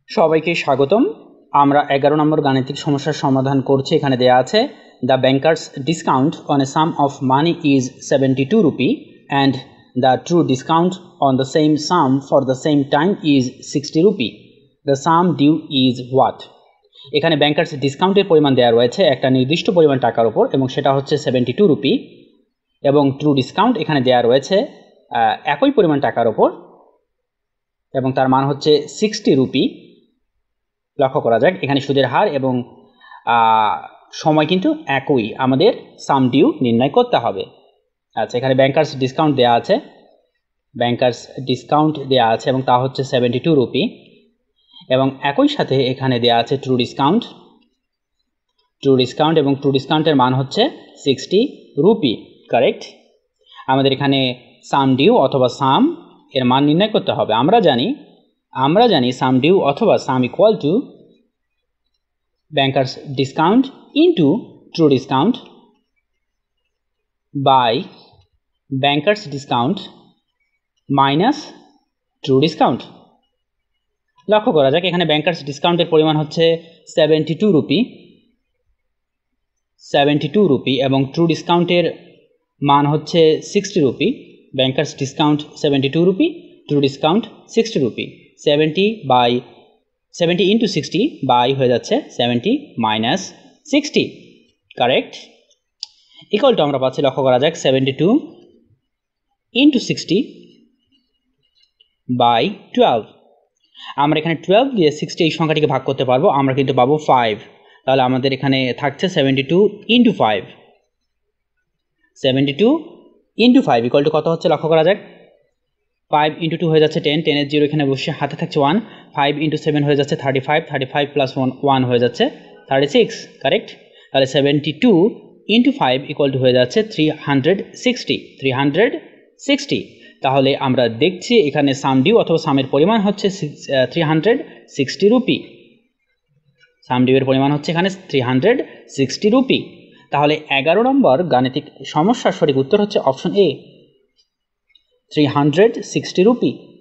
সবাইকে স্বাগতম। আমরা 11 নম্বর গাণিতিক সমস্যার সমাধান করছি। এখানে দেয়া আছে the bankers discount on a sum of money is 72 rupees and the true discount on the same sum for the same time is 60 rupees. The sum due is what? এখানে ব্যাংকার্স ডিসকাউন্টের পরিমাণ দেওয়া রয়েছে একটা নির্দিষ্ট পরিমাণ টাকার উপর এবং সেটা হচ্ছে 72 রুপি, এবং ট্রু ডিসকাউন্ট এখানে দেওয়া রয়েছে একই পরিমাণ টাকার উপর এবং তার মান হচ্ছে 60 রুপি। লক্ষ্য করা যাক এখানে সুদের হার এবং সময় কিন্তু একই, আমাদের সাম ডিউ নির্ণয় করতে হবে। আচ্ছা, এখানে ব্যাংকার্স ডিসকাউন্ট দেওয়া আছে, ব্যাংকার্স ডিসকাউন্ট দেওয়া আছে এবং তা হচ্ছে 72 রুপি, এবং একই সাথে এখানে দেওয়া আছে ট্রু ডিসকাউন্ট এবং ট্রু ডিসকাউন্টের মান হচ্ছে 60 রুপি। কারেক্ট। আমাদের এখানে সাম ডিউ অথবা সাম এর মান নির্ণয় করতে হবে। আমরা জানি সাম ডিউ অথবা sum equal to bankers discount into true discount by bankers discount minus true discount. লক্ষ্য করা যাক এখানে ব্যাংকার্স ডিসকাউন্টের পরিমাণ হচ্ছে 72 রুপি এবং ট্রু ডিসকাউন্টের মান হচ্ছে 60 rupees. Bankers discount 72 rupees, true discount 60 rupees. 70 into 60 by হয়ে যাচ্ছে 70 মাইনাস 60। কারেক্ট। ইকুয়াল টু আমরা পাচ্ছি, লক্ষ্য করা যাক 72 ইন্টু 60 বাই 12। আমরা এখানে 12 দিয়ে 60 এই সংখ্যাটিকে ভাগ করতে পারবো, আমরা কিন্তু পাবো 5। তাহলে আমাদের এখানে থাকছে 72 ইন্টু 5। 72 ইন্টু 5 ইকুয়াল টু কত হচ্ছে লক্ষ্য করা যাক। 5 ইন্টু 2 হয়ে যাচ্ছে 10, 10-এর 0 এখানে বসে হাতে থাকছে 1। 5 ইন্টু 7 হয়ে যাচ্ছে 35, 35 প্লাস 1 হয়ে যাচ্ছে 36। কারেক্ট। তাহলে 72 ইন্টু 5 ইকুয়াল টু হয়ে যাচ্ছে 360। তাহলে আমরা দেখছি এখানে সাম ডিউ অথবা সামের পরিমাণ হচ্ছে 360 রুপি। সাম ডিউয়ের পরিমাণ হচ্ছে এখানে 360 রুপি। তাহলে 11 নম্বর গাণিতিক সমস্যার সঠিক উত্তর হচ্ছে অপশন এ, 360 রুপি।